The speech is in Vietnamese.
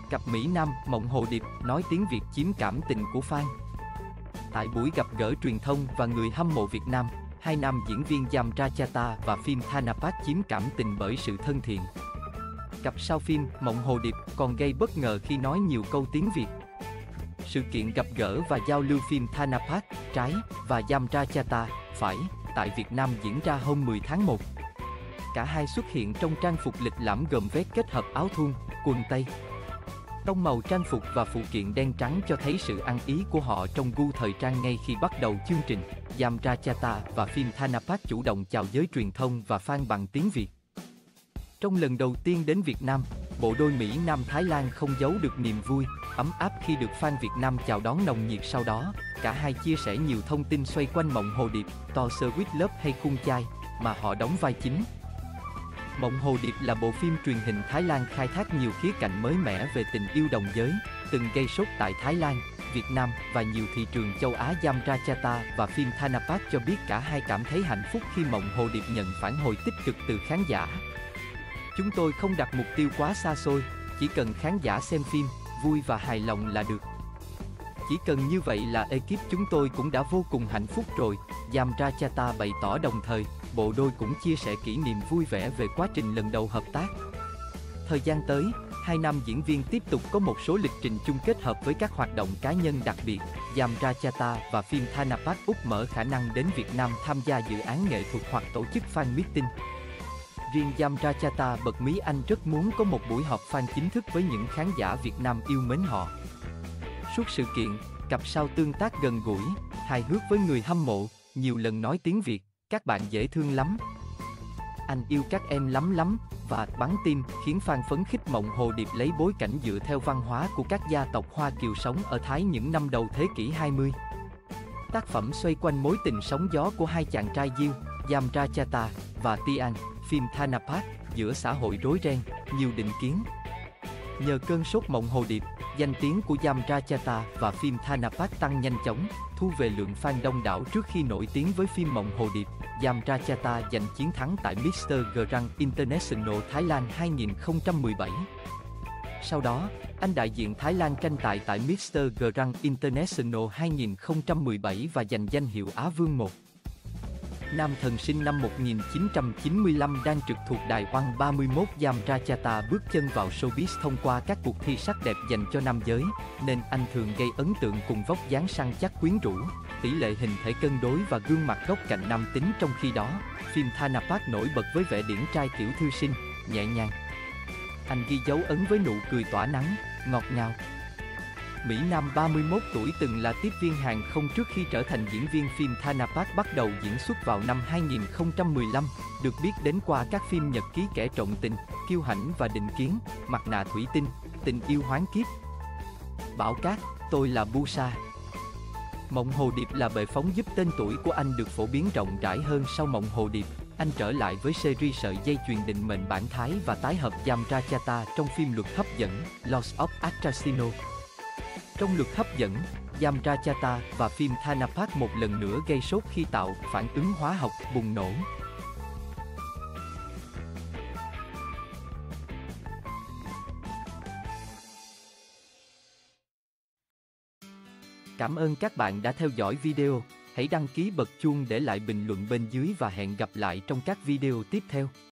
Cặp Mỹ Nam Mộng Hồ Điệp nói tiếng Việt chiếm cảm tình của fan. Tại buổi gặp gỡ truyền thông và người hâm mộ Việt Nam, hai nam diễn viên Yamtrachata và phim Thanapat chiếm cảm tình bởi sự thân thiện. Cặp sau phim Mộng Hồ Điệp còn gây bất ngờ khi nói nhiều câu tiếng Việt. Sự kiện gặp gỡ và giao lưu phim Thanapat, trái, và Yamtrachata, phải, tại Việt Nam diễn ra hôm 10 tháng 1. Cả hai xuất hiện trong trang phục lịch lãm gồm vest kết hợp áo thun, quần tây. Tông màu trang phục và phụ kiện đen trắng cho thấy sự ăn ý của họ trong gu thời trang ngay khi bắt đầu chương trình. Yamtrachata và phim Thanapat chủ động chào giới truyền thông và fan bằng tiếng Việt. Trong lần đầu tiên đến Việt Nam, bộ đôi Mỹ Nam Thái Lan không giấu được niềm vui, ấm áp khi được fan Việt Nam chào đón nồng nhiệt. Sau đó, cả hai chia sẻ nhiều thông tin xoay quanh Mộng Hồ Điệp, Tour with Love hay Khung Chai, mà họ đóng vai chính. Mộng Hồ Điệp là bộ phim truyền hình Thái Lan khai thác nhiều khía cạnh mới mẻ về tình yêu đồng giới, từng gây sốt tại Thái Lan, Việt Nam và nhiều thị trường châu Á. Yamtrachata và phim Thanapat cho biết cả hai cảm thấy hạnh phúc khi Mộng Hồ Điệp nhận phản hồi tích cực từ khán giả. Chúng tôi không đặt mục tiêu quá xa xôi, chỉ cần khán giả xem phim, vui và hài lòng là được. Chỉ cần như vậy là ekip chúng tôi cũng đã vô cùng hạnh phúc rồi, Yamtrachata bày tỏ. Đồng thời, bộ đôi cũng chia sẻ kỷ niệm vui vẻ về quá trình lần đầu hợp tác. Thời gian tới, hai nam diễn viên tiếp tục có một số lịch trình chung kết hợp với các hoạt động cá nhân đặc biệt. Yamtrachata và phim Thanapat úp mở khả năng đến Việt Nam tham gia dự án nghệ thuật hoặc tổ chức fan meeting. Riêng Yamtrachata bật mí anh rất muốn có một buổi họp fan chính thức với những khán giả Việt Nam yêu mến họ. Suốt sự kiện, cặp sao tương tác gần gũi, hài hước với người hâm mộ, nhiều lần nói tiếng Việt, các bạn dễ thương lắm. Anh yêu các em lắm và bắn tim khiến fan phấn khích. Mộng Hồ Điệp lấy bối cảnh dựa theo văn hóa của các gia tộc Hoa Kiều sống ở Thái những năm đầu thế kỷ 20. Tác phẩm xoay quanh mối tình sóng gió của hai chàng trai Diêu, Yamtrachata và Tian, phim Thanapat, giữa xã hội rối ren, nhiều định kiến. Nhờ cơn sốt Mộng Hồ Điệp, danh tiếng của Yamtrachata và phim Thanapat tăng nhanh chóng, thu về lượng fan đông đảo. Trước khi nổi tiếng với phim Mộng Hồ Điệp, Yamtrachata giành chiến thắng tại Mr. Grand International Thái Lan 2017. Sau đó, anh đại diện Thái Lan tranh tài tại Mr. Grand International 2017 và giành danh hiệu Á Vương 1. Nam thần sinh năm 1995 đang trực thuộc đài One 31. Yamtrachata bước chân vào showbiz thông qua các cuộc thi sắc đẹp dành cho nam giới, nên anh thường gây ấn tượng cùng vóc dáng săn chắc quyến rũ, tỷ lệ hình thể cân đối và gương mặt góc cạnh nam tính. Trong khi đó, phim Thanapat nổi bật với vẻ điển trai tiểu thư sinh, nhẹ nhàng. Anh ghi dấu ấn với nụ cười tỏa nắng, ngọt ngào. Mỹ Nam 31 tuổi từng là tiếp viên hàng không trước khi trở thành diễn viên phim Thanapat, bắt đầu diễn xuất vào năm 2015, được biết đến qua các phim Nhật ký kẻ trộm tình, Kiêu hãnh và Định kiến, Mặt nạ thủy tinh, Tình yêu hoán kiếp, Bão cát, Tôi là Busa. Mộng Hồ Điệp là bệ phóng giúp tên tuổi của anh được phổ biến rộng rãi hơn. Sau Mộng Hồ Điệp, anh trở lại với series sợi dây chuyền định mệnh bản Thái và tái hợp Yamtrachata trong phim Luật hấp dẫn, Laws of Attraction. Trong Luật hấp dẫn, Yamtrachata và phim Thanapat một lần nữa gây sốt khi tạo phản ứng hóa học bùng nổ. Cảm ơn các bạn đã theo dõi video. Hãy đăng ký bật chuông để lại bình luận bên dưới và hẹn gặp lại trong các video tiếp theo.